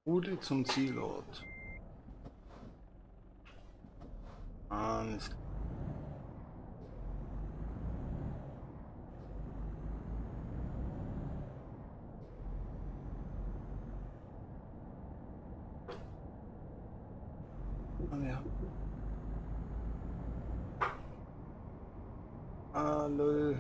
Route zum Zielort. Alles klar. Ja. Hallo.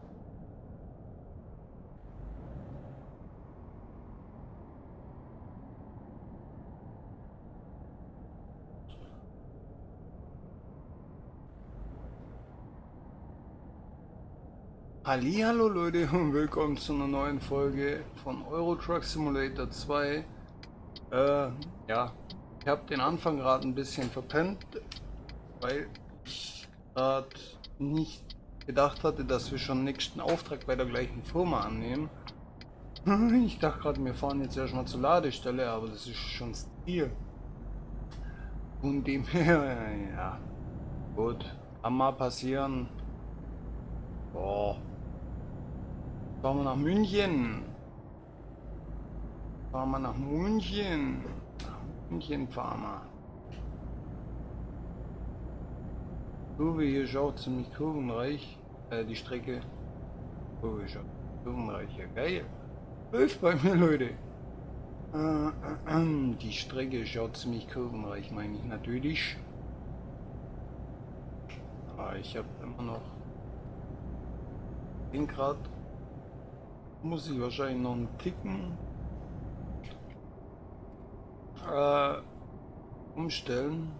Hallihallo Leute und willkommen zu einer neuen Folge von Euro Truck Simulator 2. Ja, ich habe den Anfang gerade ein bisschen verpennt, weil ich gerade nicht gedacht hatte, dass wir schon den nächsten Auftrag bei der gleichen Firma annehmen. Ich dachte gerade, wir fahren jetzt erstmal zur Ladestelle, aber das ist schon das Ziel. Von dem her, ja, gut, kann mal passieren. Boah, fahren wir nach München. Fahren wir nach München. Nach München fahren wir. Kurve hier schaut ziemlich kurvenreich. Die Strecke. Kurve schaut kurvenreich. Ja, geil. Läuft bei mir, Leute. Die Strecke schaut ziemlich kurvenreich, meine ich natürlich. Aber ich habe immer noch 10 Grad. Muss ich wahrscheinlich noch einen Ticken umstellen.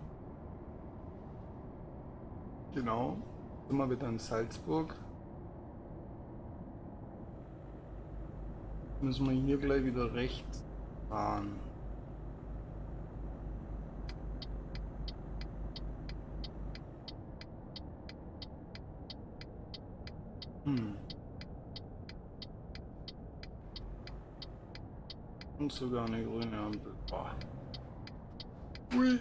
Genau. Sind wir wieder in Salzburg. Müssen wir hier gleich wieder rechts fahren. Und sogar eine grüne Ampel. Boah. Ui.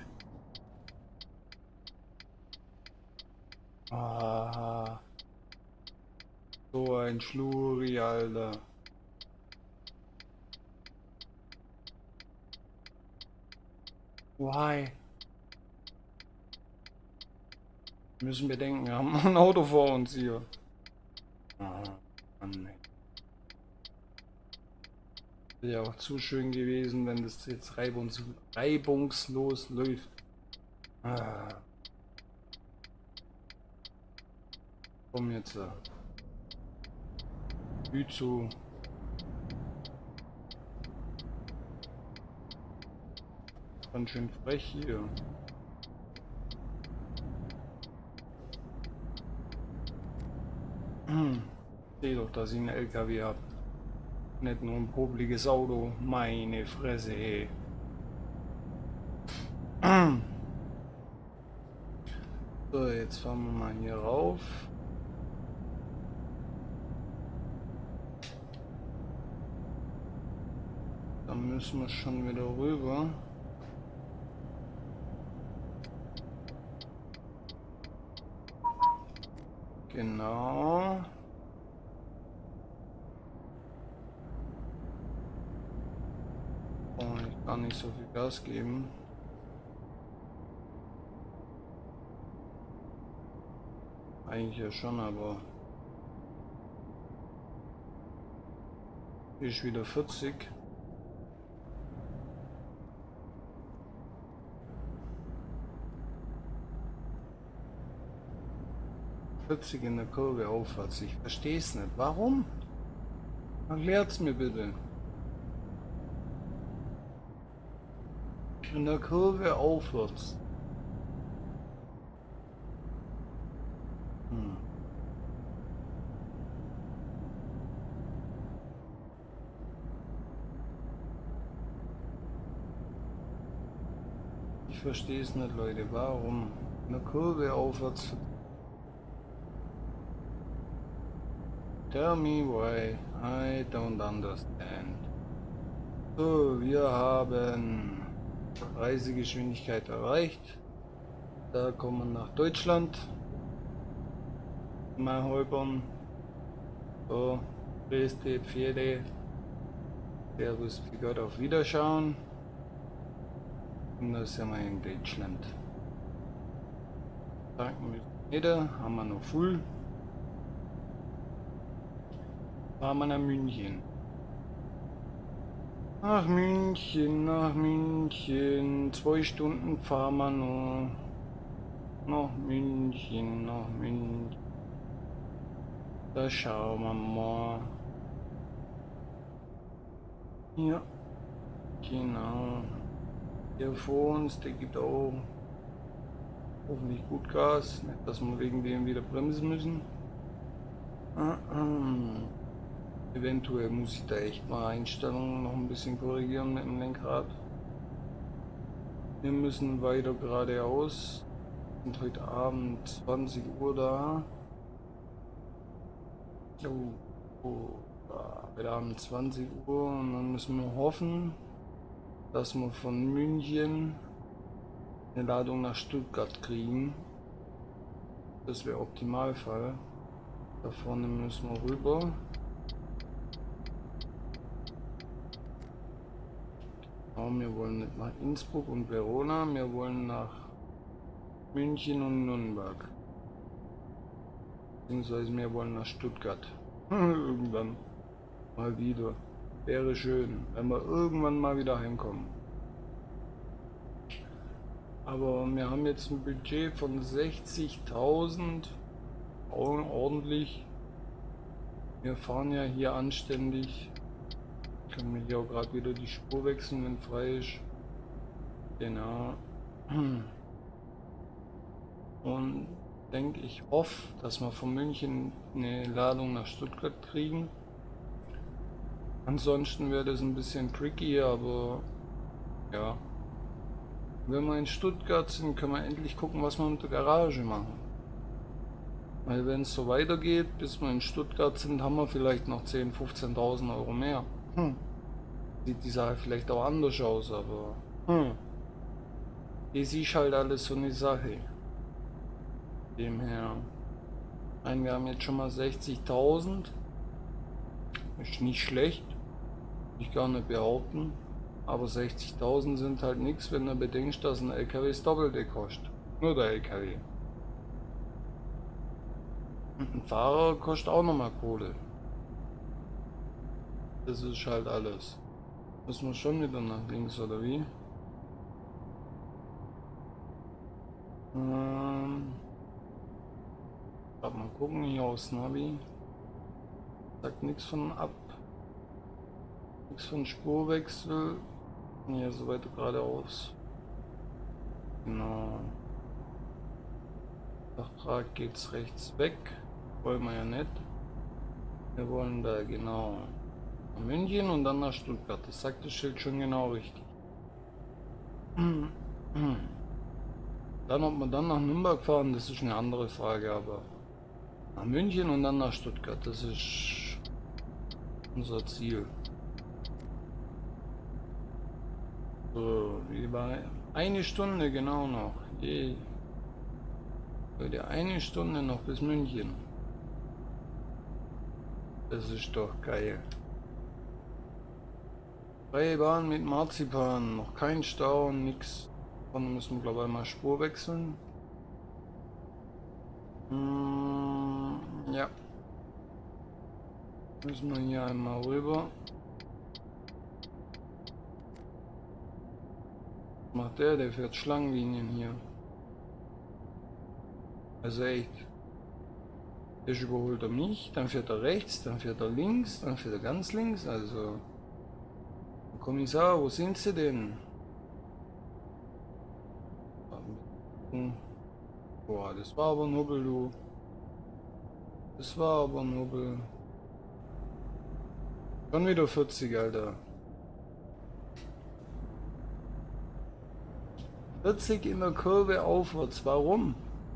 Ah, so ein Schluri, Alter. Why? Müssen wir denken, wir haben ein Auto vor uns hier. Ah, Mann, ey. Wäre ja auch zu schön gewesen, wenn das jetzt reibungslos läuft. Ah, komm jetzt. Zu. Ganz schön frech hier. Seh doch, dass ich einen LKW habe. Nicht nur ein popliges Auto. Meine Fresse, ey. So, jetzt fahren wir mal hier rauf. Dann müssen wir schon wieder rüber. Genau. Oh, ich kann nicht so viel Gas geben. Eigentlich ja schon, aber hier ist wieder 40. In der Kurve aufwärts. Ich verstehe es nicht. Warum? Erklärt's mir bitte. In der Kurve aufwärts. Ich verstehe es nicht, Leute. Warum? In der Kurve aufwärts. Tell me why. I don't understand. So, wir haben Reisegeschwindigkeit erreicht. Da kommen wir nach Deutschland. Mal holpern. So, Dresde, Pferde. Servus, wie Gott, auf Wiederschauen. Und das ist ja mal in Deutschland. Meter haben wir noch voll. Fahren wir nach München. Nach München, nach München. 2 Stunden fahren wir noch. Nach München, nach München. Da schauen wir mal. Ja, genau. Der vor uns, der gibt auch hoffentlich gut Gas. Nicht, dass wir wegen dem wieder bremsen müssen. Eventuell muss ich da echt mal Einstellungen noch ein bisschen korrigieren mit dem Lenkrad. Wir müssen weiter geradeaus. Wir sind heute Abend 20 Uhr da. Heute Abend 20 Uhr und dann müssen wir hoffen, dass wir von München eine Ladung nach Stuttgart kriegen. Das wäre Optimalfall. Da vorne müssen wir rüber. Wir wollen nicht nach Innsbruck und Verona, wir wollen nach München und Nürnberg. Beziehungsweise wir wollen nach Stuttgart. Irgendwann mal wieder. Wäre schön, wenn wir irgendwann mal wieder heimkommen. Aber wir haben jetzt ein Budget von 60.000. Ordentlich. Wir fahren ja hier anständig. Können wir hier auch gerade wieder die Spur wechseln, wenn frei ist. Genau. Und denke ich, hoffe, dass wir von München eine Ladung nach Stuttgart kriegen. Ansonsten wäre das ein bisschen tricky, aber ja. Wenn wir in Stuttgart sind, können wir endlich gucken, was wir mit der Garage machen. Weil wenn es so weitergeht, bis wir in Stuttgart sind, haben wir vielleicht noch 10.000, 15.000 Euro mehr. Sieht die Sache vielleicht auch anders aus, aber das ist halt alles so eine Sache. Demher, wir haben jetzt schon mal 60.000. Ist nicht schlecht, ich gar nicht behaupten. Aber 60.000 sind halt nichts, wenn du bedenkst, dass ein LKW das Doppelte kostet. Nur der LKW. Und ein Fahrer kostet auch nochmal Kohle. Das ist halt alles. Müssen wir schon wieder nach links oder wie? Mal gucken hier aus Navi. Sagt nichts von ab. Nichts von Spurwechsel. Hier so weiter geradeaus. Genau. Nach geht's rechts weg. Wollen wir ja nicht. Wir wollen da genau nach München und dann nach Stuttgart. Das sagt das Schild schon genau richtig. Dann, ob wir dann nach Nürnberg fahren, das ist eine andere Frage, aber nach München und dann nach Stuttgart, das ist unser Ziel. So, über eine Stunde genau noch. Heute eine Stunde noch bis München. Das ist doch geil. Freie Bahn mit Marzipan, noch kein Stau, nix. Dann müssen wir glaube ich mal Spur wechseln. Ja. Müssen wir hier einmal rüber. Was macht der? Der fährt Schlangenlinien hier. Also echt. Jetzt überholt er mich, dann fährt er rechts, dann fährt er links, dann fährt er ganz links. Also, Kommissar, wo sind Sie denn? Boah, das war aber nobel, du. Das war aber nobel. Schon wieder 40, Alter. 40 in der Kurve aufwärts, warum?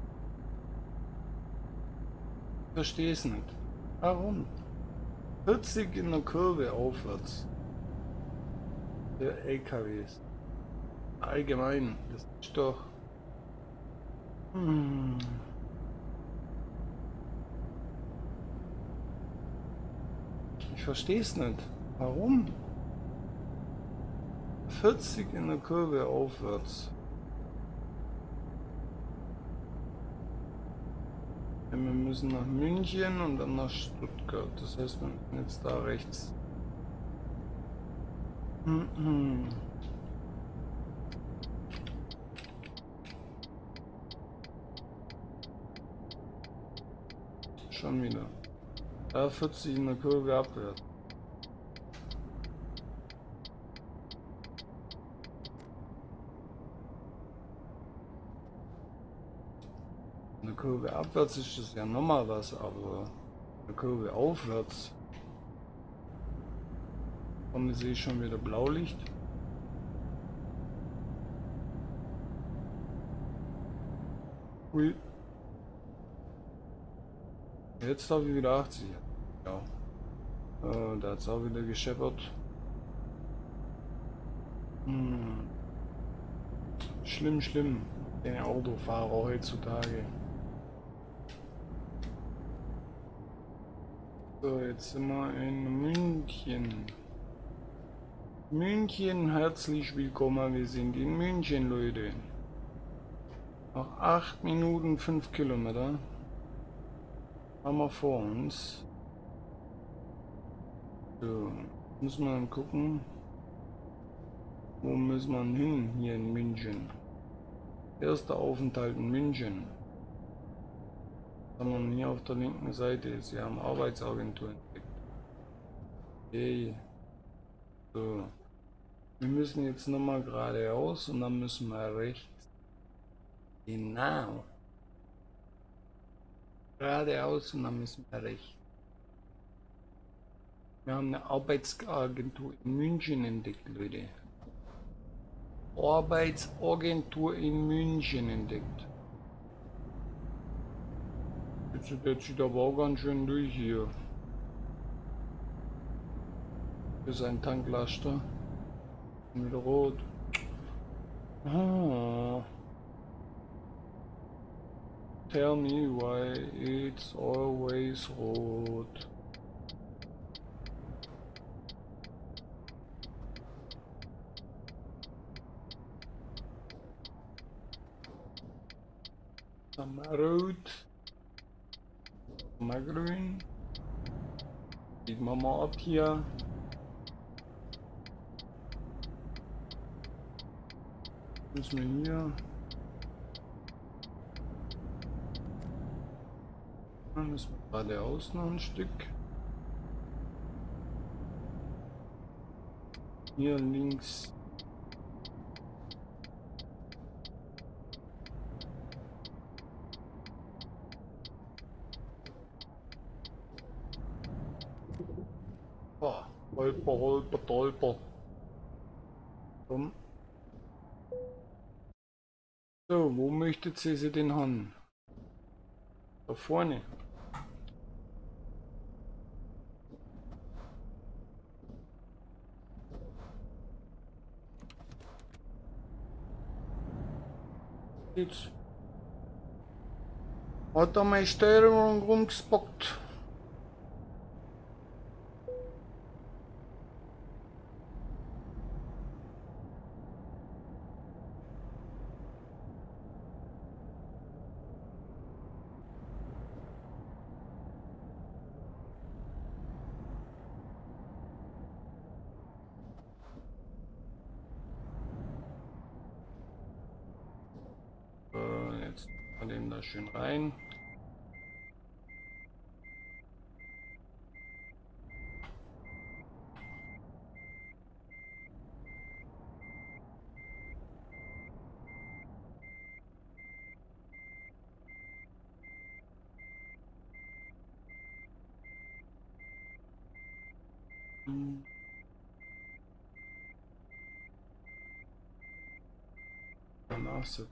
Ich verstehe es nicht. Warum? 40 in der Kurve aufwärts. Der LKWs. Allgemein, das ist doch. Ich verstehe es nicht. Warum? 40 in der Kurve aufwärts. Wir müssen nach München und dann nach Stuttgart. Das heißt, wir müssen jetzt da rechts. Schon wieder. Da 40 in der Kurve abwärts. In der Kurve abwärts ist das ja nochmal was, aber in der Kurve aufwärts. Und ich sehe schon wieder Blaulicht. Ui. Jetzt habe ich wieder 80. Ja. Da hat es auch wieder gescheppert. Schlimm, schlimm. Den Autofahrer heutzutage. So, jetzt sind wir in München. München, herzlich willkommen. Wir sind in München, Leute. Noch 8 Minuten 5 Kilometer haben wir vor uns. So, muss man gucken, wo müssen wir hin hier in München. Erster Aufenthalt in München. Sondern hier auf der linken Seite. Sie haben Arbeitsagentur entdeckt. Okay. So. Wir müssen jetzt nochmal geradeaus und dann müssen wir rechts. Genau. Geradeaus und dann müssen wir rechts. Wir haben eine Arbeitsagentur in München entdeckt, Leute. Arbeitsagentur in München entdeckt. Jetzt sieht aber auch ganz schön durch hier. Hier ist ein Tanklaster. Wieder rot. Ah. Tell me why it's always rot. Mal rot. Mal grün. Biegen wir mal ab hier. Müssen wir hier. Dann müssen wir geradeaus noch ein Stück. Hier links. Oh, holper, holper, tolper. Komm. So, wo möchtet ihr sie denn haben? Da vorne. Jetzt. Hat da meine Steuerung rumgespockt? Jetzt mal den da schön rein. Danach sitzen.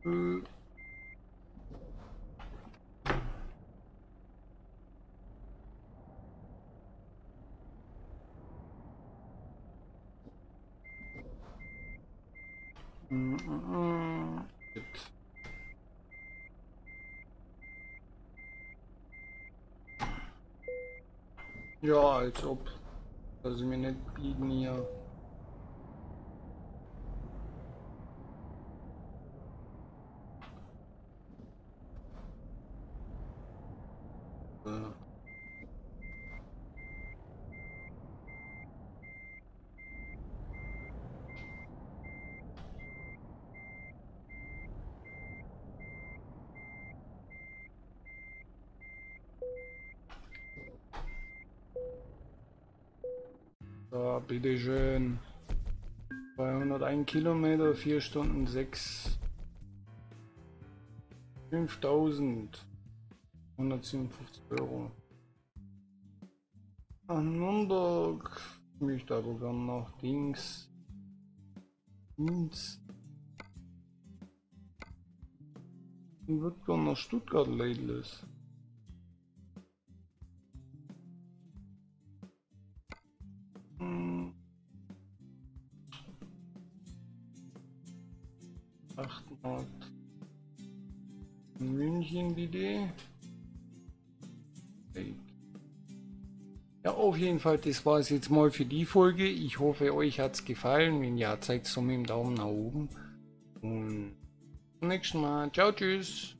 Äh. Shit. Ja, als ob. Dass sie mir nicht biegen hier. So, bitteschön. 201 Kilometer, 4 Stunden 6. 5.157 Euro. Nach Nürnberg. Ich möchte aber gern nach Dings. Ich würde gern nach Stuttgart Ladies. Markt. München bitte. Ja, auf jeden Fall, das war es jetzt mal für die Folge. Ich hoffe, euch hat es gefallen. Wenn ja, zeigt es so mit dem Daumen nach oben. Und zum nächsten Mal. Ciao, tschüss.